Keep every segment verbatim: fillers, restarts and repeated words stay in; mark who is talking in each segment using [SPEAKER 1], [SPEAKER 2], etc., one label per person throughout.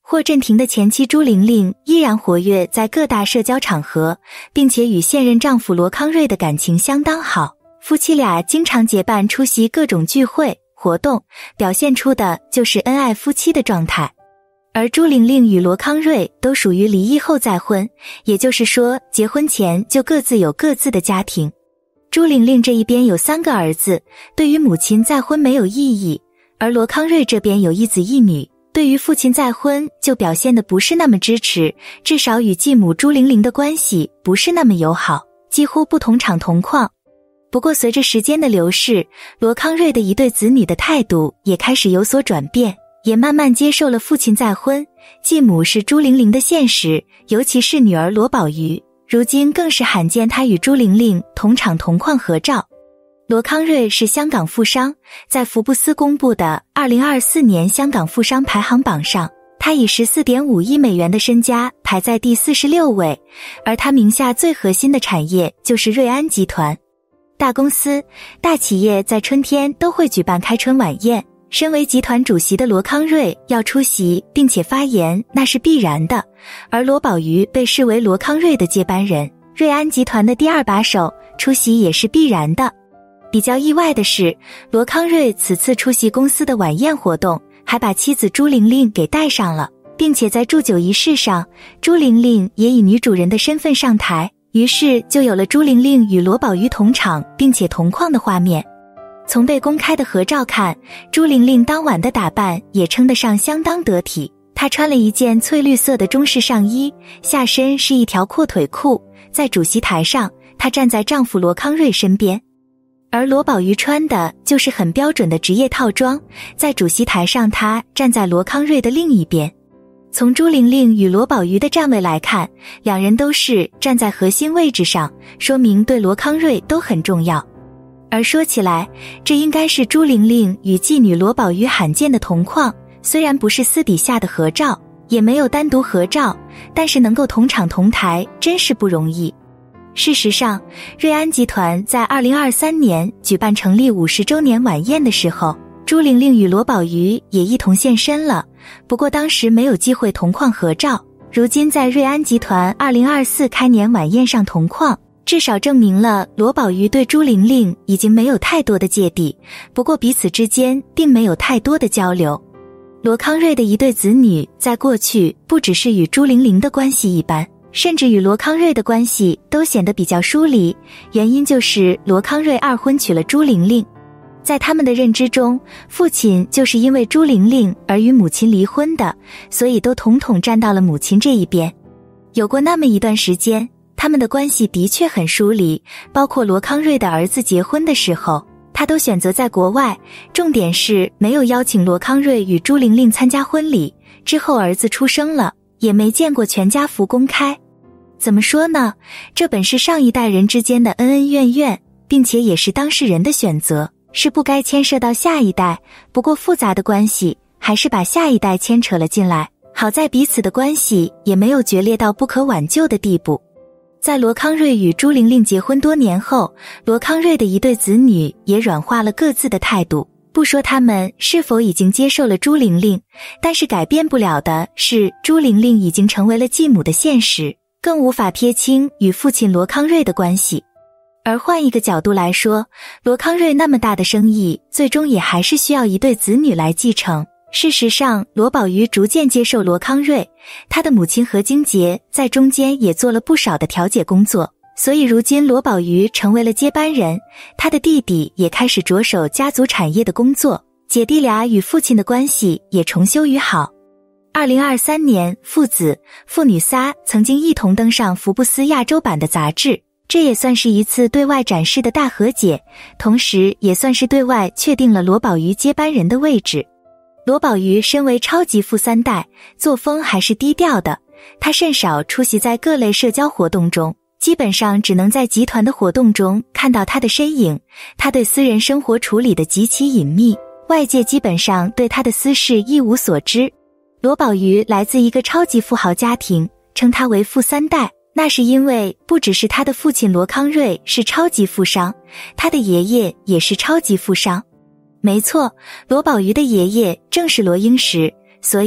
[SPEAKER 1] 霍震霆的前妻朱玲玲依然活跃在各大社交场合，并且与现任丈夫罗康瑞的感情相当好，夫妻俩经常结伴出席各种聚会活动，表现出的就是恩爱夫妻的状态。而朱玲玲与罗康瑞都属于离异后再婚，也就是说结婚前就各自有各自的家庭。朱玲玲这一边有三个儿子，对于母亲再婚没有异议，而罗康瑞这边有一子一女，对于父亲再婚就表现得不是那么支持，至少与继母朱玲玲的关系不是那么友好，几乎不同场同框。不过随着时间的流逝，罗康瑞的一对子女的态度也开始有所转变，也慢慢接受了父亲再婚，继母是朱玲玲的现实，尤其是女儿罗宝瑜，如今更是罕见她与朱玲玲同场同框合照。罗康瑞是香港富商，在福布斯公布的二零二四年香港富商排行榜上，他以 十四点五亿美元的身家排在第四十六位，而他名下最核心的产业就是瑞安集团。大公司、大企业在春天都会举办开春晚宴，身为集团主席的罗康瑞要出席并且发言，那是必然的，而罗宝瑜被视为罗康瑞的接班人，瑞安集团的第二把手，出席也是必然的。比较意外的是，罗康瑞此次出席公司的晚宴活动，还把妻子朱玲玲给带上了，并且在祝酒仪式上，朱玲玲也以女主人的身份上台，于是就有了朱玲玲与罗宝瑜同场并且同框的画面。从被公开的合照看，朱玲玲当晚的打扮也称得上相当得体，她穿了一件翠绿色的中式上衣，下身是一条阔腿裤，在主席台上，她站在丈夫罗康瑞身边。而罗宝瑜穿的就是很标准的职业套装，在主席台上她站在罗康瑞的另一边。从朱玲玲与罗宝瑜的站位来看，两人都是站在核心位置上，说明对罗康瑞都很重要。而说起来，这应该是朱玲玲与继女罗宝瑜罕见的同框，虽然不是私底下的合照，也没有单独合照，但是能够同场同台真是不容易。事实上，瑞安集团在二零二三年举办成立五十周年晚宴的时候，朱玲玲与罗宝瑜也一同现身了，不过当时没有机会同框合照。如今在瑞安集团二零二四开年晚宴上同框，至少证明了罗宝瑜对朱玲玲已经没有太多的芥蒂，不过彼此之间并没有太多的交流。罗康瑞的一对子女在过去不只是与朱玲玲的关系一般，甚至与罗康瑞的关系都显得比较疏离，原因就是罗康瑞二婚娶了朱玲玲。在他们的认知中，父亲就是因为朱玲玲而与母亲离婚的，所以都统统站到了母亲这一边。有过那么一段时间，他们的关系的确很疏离，包括罗康瑞的儿子结婚的时候，他都选择在国外，重点是没有邀请罗康瑞与朱玲玲参加婚礼。之后儿子出生了，也没见过全家福公开。怎么说呢？这本是上一代人之间的恩恩怨怨，并且也是当事人的选择，是不该牵涉到下一代，不过复杂的关系还是把下一代牵扯了进来，好在彼此的关系也没有决裂到不可挽救的地步。在罗康瑞与朱玲玲结婚多年后，罗康瑞的一对子女也软化了各自的态度，不说他们是否已经接受了朱玲玲，但是改变不了的是朱玲玲已经成为了继母的现实，更无法撇清与父亲罗康瑞的关系。而换一个角度来说，罗康瑞那么大的生意，最终也还是需要一对子女来继承。事实上，罗宝瑜逐渐接受罗康瑞，他的母亲何金杰在中间也做了不少的调解工作，所以如今罗宝瑜成为了接班人，他的弟弟也开始着手家族产业的工作，姐弟俩与父亲的关系也重修于好。二零二三年，父子父女仨曾经一同登上福布斯亚洲版的杂志，这也算是一次对外展示的大和解，同时也算是对外确定了罗宝瑜接班人的位置。罗宝瑜身为超级富三代，作风还是低调的，他甚少出席在各类社交活动中，基本上只能在集团的活动中看到他的身影。他对私人生活处理得极其隐秘，外界基本上对他的私事一无所知。罗宝瑜来自一个超级富豪家庭，称他为富三代，那是因为不只是他的父亲罗康瑞是超级富商，他的爷爷也是超级富商。没错，罗宝瑜的爷爷正是罗英石，所以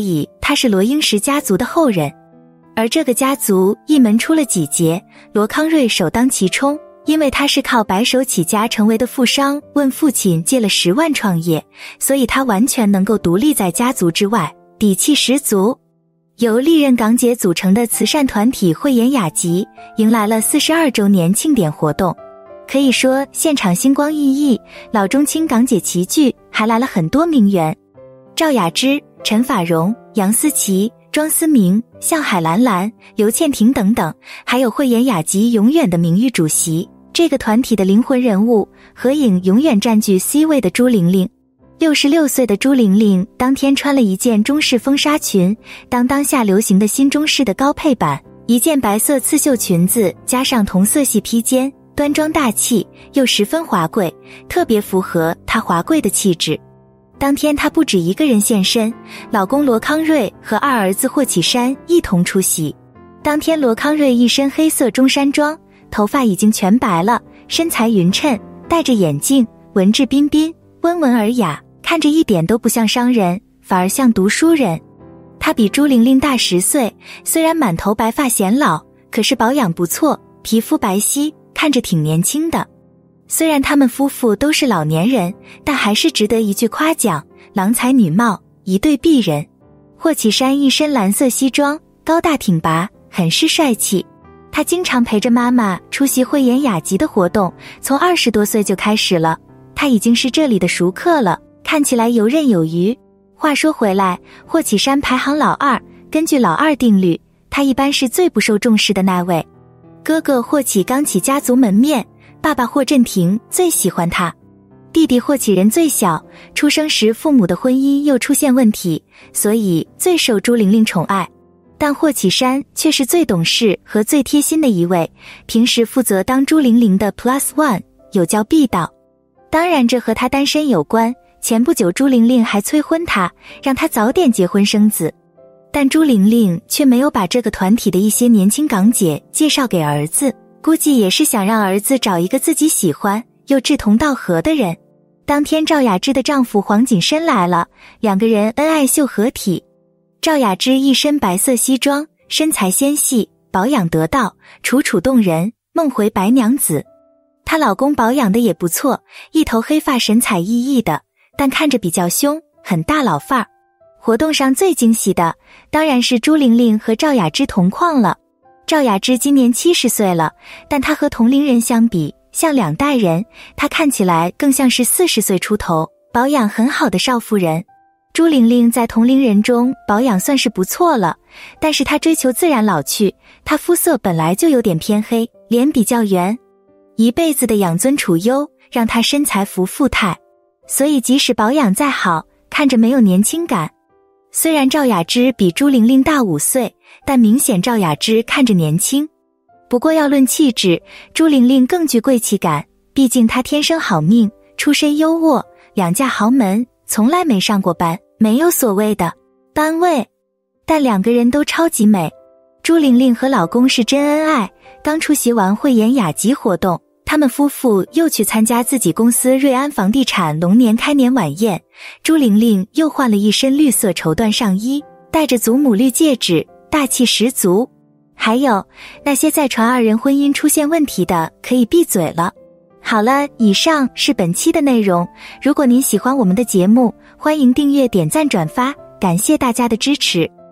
[SPEAKER 1] 他是罗英石家族的后人。而这个家族一门出了几杰，罗康瑞首当其冲，因为他是靠白手起家成为的富商，问父亲借了十万创业，所以他完全能够独立在家族之外，底气十足。由历任港姐组成的慈善团体慧眼雅集迎来了四十二周年庆典活动，可以说现场星光熠熠，老中青港姐齐聚，还来了很多名媛，赵雅芝、陈法蓉、杨思琦、庄思明、向海兰兰、刘倩婷等等，还有慧眼雅集永远的名誉主席，这个团体的灵魂人物，合影永远占据 C 位的朱玲玲。六十六岁的朱玲玲当天穿了一件中式风纱裙，当当下流行的新中式的高配版，一件白色刺绣裙子加上同色系披肩，端庄大气又十分华贵，特别符合她华贵的气质。当天她不止一个人现身，老公罗康瑞和二儿子霍启山一同出席。当天罗康瑞一身黑色中山装，头发已经全白了，身材匀称，戴着眼镜，文质彬彬，温文尔雅，看着一点都不像商人，反而像读书人。他比朱玲玲大十岁，虽然满头白发显老，可是保养不错，皮肤白皙，看着挺年轻的。虽然他们夫妇都是老年人，但还是值得一句夸奖，郎才女貌，一对璧人。霍启山一身蓝色西装，高大挺拔，很是帅气。他经常陪着妈妈出席慧眼雅集的活动，从二十多岁就开始了，他已经是这里的熟客了，看起来游刃有余。话说回来，霍启山排行老二，根据老二定律，他一般是最不受重视的那位。哥哥霍启刚起家族门面，爸爸霍震霆最喜欢他。弟弟霍启仁最小，出生时父母的婚姻又出现问题，所以最受朱玲玲宠爱。但霍启山却是最懂事和最贴心的一位，平时负责当朱玲玲的 plus one， 有教必到。当然这和他单身有关，前不久朱玲玲还催婚他，让他早点结婚生子。但朱玲玲却没有把这个团体的一些年轻港姐介绍给儿子，估计也是想让儿子找一个自己喜欢又志同道合的人。当天赵雅芝的丈夫黄锦申来了，两个人恩爱秀合体。赵雅芝一身白色西装，身材纤细，保养得当，楚楚动人，梦回白娘子。她老公保养的也不错，一头黑发，神采奕奕的，但看着比较凶，很大佬范儿。活动上最惊喜的当然是朱玲玲和赵雅芝同框了。赵雅芝今年七十岁了，但她和同龄人相比像两代人，她看起来更像是四十岁出头，保养很好的少妇人。朱玲玲在同龄人中保养算是不错了，但是她追求自然老去，她肤色本来就有点偏黑，脸比较圆，一辈子的养尊处优让她身材服富态，所以即使保养再好，看着没有年轻感。虽然赵雅芝比朱玲玲大五岁，但明显赵雅芝看着年轻。不过要论气质，朱玲玲更具贵气感，毕竟她天生好命，出身优渥，两嫁豪门，从来没上过班，没有所谓的班位，但两个人都超级美。朱玲玲和老公是真恩爱，刚出席完慧眼雅集活动，他们夫妇又去参加自己公司瑞安房地产龙年开年晚宴，朱玲玲又换了一身绿色绸缎上衣，戴着祖母绿戒指，大气十足。还有那些在传二人婚姻出现问题的，可以闭嘴了。好了，以上是本期的内容。如果您喜欢我们的节目，欢迎订阅、点赞、转发，感谢大家的支持。